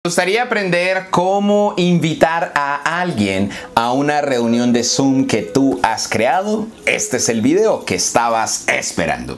¿Te gustaría aprender cómo invitar a alguien a una reunión de Zoom que tú has creado? Este es el video que estabas esperando.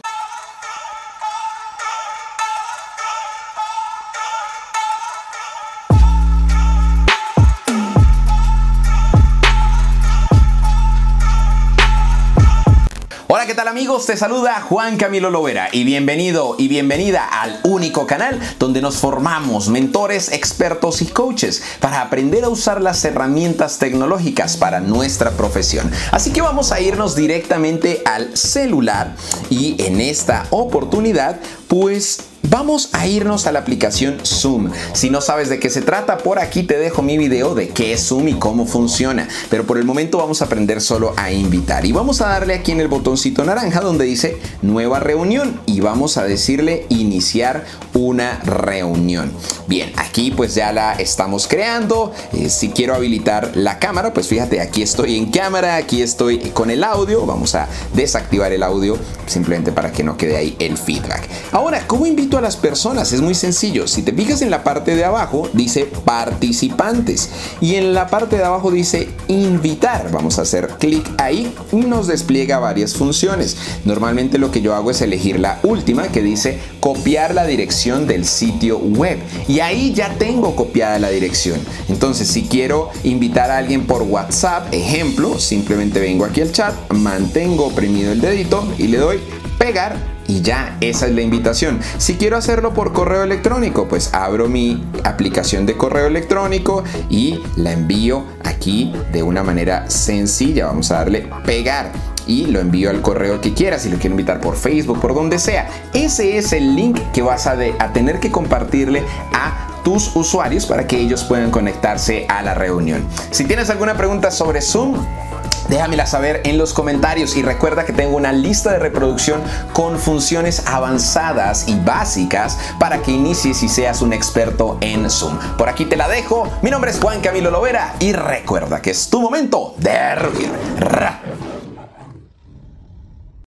Hola, ¿qué tal amigos? Te saluda Juan Camilo Lovera y bienvenido y bienvenida al único canal donde nos formamos mentores, expertos y coaches para aprender a usar las herramientas tecnológicas para nuestra profesión. Así que vamos a irnos directamente al celular y en esta oportunidad pues vamos a irnos a la aplicación Zoom. Si no sabes de qué se trata, por aquí te dejo mi video de qué es Zoom y cómo funciona. Pero por el momento vamos a aprender solo a invitar. Y vamos a darle aquí en el botoncito naranja donde dice nueva reunión. Y vamos a decirle iniciar una reunión. Bien, aquí pues ya la estamos creando. Si quiero habilitar la cámara, pues fíjate, aquí estoy en cámara, aquí estoy con el audio. Vamos a desactivar el audio simplemente para que no quede ahí el feedback. Ahora, ¿cómo invito a las personas? Es muy sencillo. Si te fijas en la parte de abajo dice participantes y en la parte de abajo dice invitar. Vamos a hacer clic ahí y nos despliega varias funciones. Normalmente lo que yo hago es elegir la última que dice copiar la dirección del sitio web y ahí ya tengo copiada la dirección. Entonces si quiero invitar a alguien por WhatsApp, ejemplo, simplemente vengo aquí al chat, mantengo oprimido el dedito y le doy pegar y ya esa es la invitación. Si quiero hacerlo por correo electrónico, pues abro mi aplicación de correo electrónico y la envío aquí de una manera sencilla. Vamos a darle pegar y lo envío al correo que quieras. Si lo quiero invitar por Facebook, por donde sea. Ese es el link que vas a tener que compartirle a tus usuarios para que ellos puedan conectarse a la reunión. Si tienes alguna pregunta sobre Zoom, déjamela saber en los comentarios y recuerda que tengo una lista de reproducción con funciones avanzadas y básicas para que inicies y seas un experto en Zoom. Por aquí te la dejo. Mi nombre es Juan Camilo Lovera y recuerda que es tu momento de rugir.